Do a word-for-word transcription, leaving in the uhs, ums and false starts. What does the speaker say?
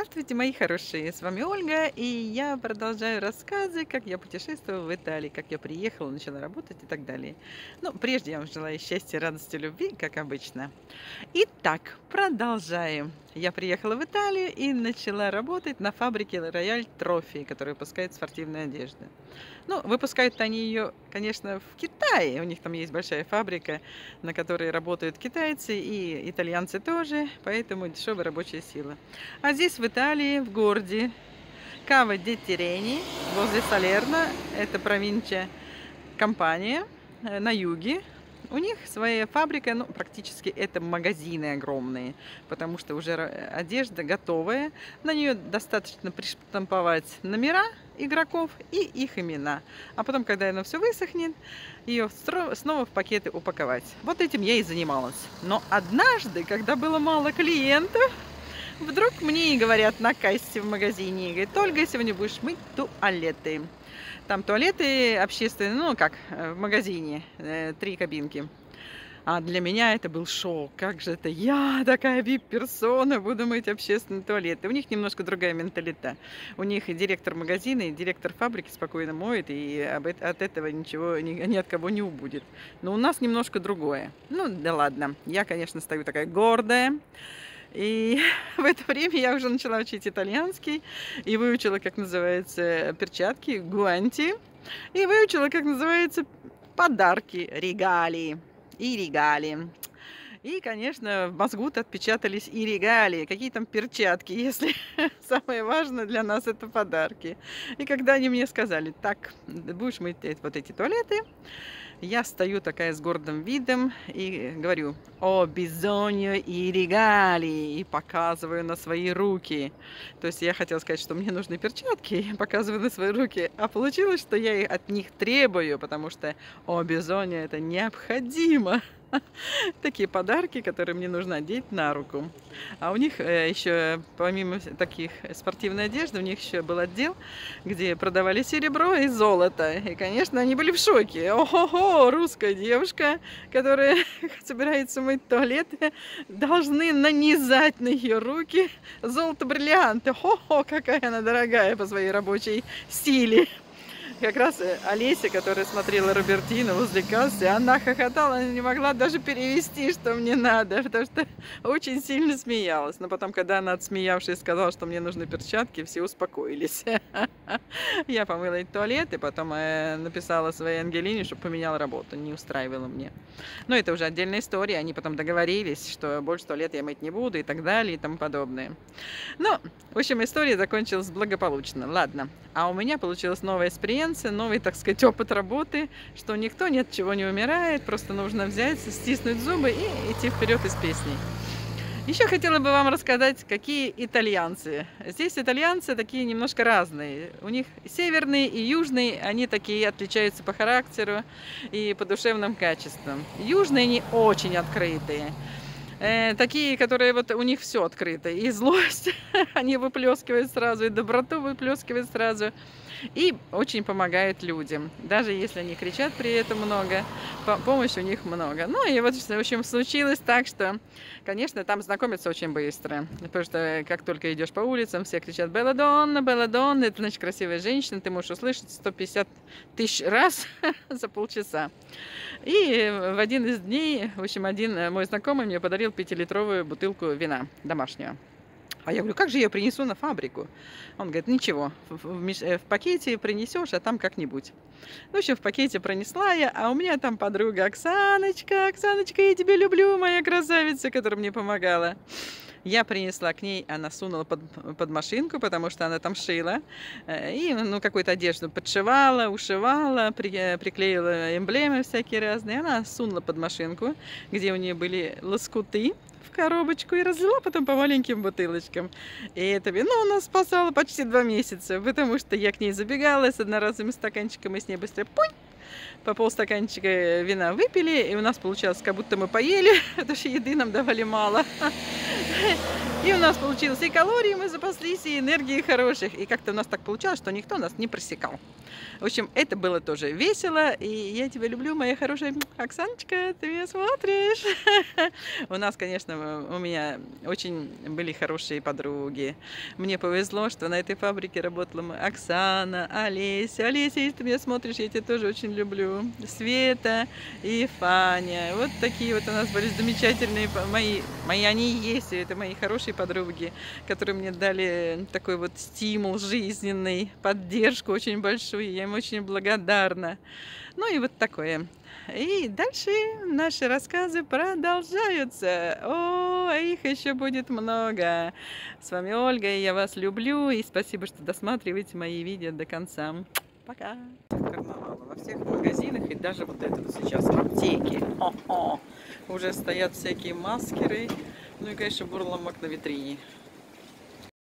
Здравствуйте, мои хорошие! С вами Ольга, и я продолжаю рассказы, как я путешествовала в Италии, как я приехала, начала работать и так далее. Но прежде я вам желаю счастья, радости, любви, как обычно. Итак, продолжаем. Я приехала в Италию и начала работать на фабрике Royal Trophy, которая выпускает спортивную одежду. Ну, выпускают они ее, конечно, в Китае. У них там есть большая фабрика, на которой работают китайцы и итальянцы тоже, поэтому дешевая рабочая сила. А здесь, в Италии, в городе Кава де Тирени, возле Салерно, это провинция Кампания, э, на юге. У них своя фабрика, ну, практически это магазины огромные, потому что уже ра- одежда готовая. На нее достаточно приштамповать номера игроков и их имена. А потом, когда оно все высохнет, ее снова в пакеты упаковать. Вот этим я и занималась. Но однажды, когда было мало клиентов, вдруг мне и говорят на кассе в магазине, говорят: Ольга, сегодня будешь мыть туалеты. Там туалеты общественные, ну как, э, в магазине, э, три кабинки. А для меня это был шок. Как же это я, такая вип-персона, буду мыть общественные туалеты. У них немножко другая менталита. У них и директор магазина, и директор фабрики спокойно моет, и об эт- от этого ничего ни, ни от кого не убудет. Но у нас немножко другое. Ну да ладно, я, конечно, стою такая гордая. И в это время я уже начала учить итальянский и выучила, как называются перчатки, гуанти, и выучила, как называются подарки, регалии и регалии. И, конечно, в мозгу-то отпечатались и регалии. Какие там перчатки, если самое важное для нас это подарки. И когда они мне сказали: так, будешь мыть э- вот эти туалеты, я стою такая с гордым видом и говорю: «О, бизоньо и регалии!» И показываю на свои руки. То есть я хотела сказать, что мне нужны перчатки, и показываю на свои руки. А получилось, что я и от них требую, потому что «О, бизоньо» — это необходимо. Такие подарки, которые мне нужно одеть на руку. А у них э, еще, помимо вс- таких спортивной одежды, у них еще был отдел, где продавали серебро и золото. И, конечно, они были в шоке. Ого-го, русская девушка, которая собирается мыть туалеты, должны нанизать на ее руки золото-бриллианты. Хо-хо, какая она дорогая по своей рабочей силе. Как раз э, Олеся, которая смотрела Робертино возле кассы, она хохотала, она не могла даже перевести, что мне надо, потому что очень сильно смеялась. Но потом, когда она, отсмеявшись, сказала, что мне нужны перчатки, все успокоились. Я помыла и туалет, и потом э, написала своей Ангелине, чтобы поменяла работу, не устраивала мне. Но это уже отдельная история, они потом договорились, что больше туалет я мыть не буду и так далее и тому подобное. Ну, в общем, история закончилась благополучно. Ладно. А у меня получилась новая экспириенция, новый, так сказать, опыт работы, что никто ни от чего не умирает, просто нужно взять, стиснуть зубы и идти вперед из песней. Еще хотела бы вам рассказать, какие итальянцы. Здесь итальянцы такие немножко разные. У них северные и южные, они такие отличаются по характеру и по душевным качествам. Южные они очень открытые. Э, такие, которые вот у них все открыто. И злость они выплескивают сразу, и доброту выплескивают сразу. И очень помогают людям. Даже если они кричат при этом много, по- помощи у них много. Ну и вот, в общем, случилось так, что, конечно, там знакомятся очень быстро. Потому что как только идешь по улицам, все кричат «Белладонна, Белладонна». Это значит красивая женщина. Ты можешь услышать сто пятьдесят тысяч раз за полчаса. И в один из дней, в общем, один э, мой знакомый мне подарил пятилитровую бутылку вина домашнего. А я говорю: как же я принесу на фабрику? Он говорит: ничего, в, в меш- э, в пакете принесешь, а там как-нибудь. Ну, в общем, в пакете пронесла я, а у меня там подруга Оксаночка, Оксаночка, я тебя люблю, моя красавица, которая мне помогала. Я принесла к ней, она сунула под, под машинку, потому что она там шила. э, И, ну, какую-то одежду подшивала, ушивала, при- э, приклеила эмблемы всякие разные. Она сунула под машинку, где у нее были лоскуты, в коробочку, и разлила потом по маленьким бутылочкам. И это вино у нас спасало почти два месяца, потому что я к ней забегала с одноразовым стаканчиком, и с ней быстро пунь, по полстаканчика вина выпили, и у нас получалось, как будто мы поели, потому что еды нам давали мало. И у нас получилось и калорий мы запаслись, и энергии хороших. И как-то у нас так получалось, что никто нас не просекал. В общем, это было тоже весело. И я тебя люблю, моя хорошая Оксаночка, ты меня смотришь. У нас, конечно, у меня очень были хорошие подруги. Мне повезло, что на этой фабрике работала Оксана, Олеся. Олеся, если ты меня смотришь, я тебя тоже очень люблю. Света и Фаня. Вот такие вот у нас были замечательные мои, мои они и есть, это мои хорошие подруги, которые мне дали такой вот стимул жизненный, поддержку очень большую, я им очень благодарна. Ну и вот такое. И дальше наши рассказы продолжаются. О, их еще будет много. С вами Ольга, и я вас люблю, и спасибо, что досматриваете мои видео до конца. Пока. Карнавала во всех магазинах, и даже вот это вот сейчас в аптеке. О-о. Уже стоят всякие маскеры. Ну и, конечно, бурламак на витрине.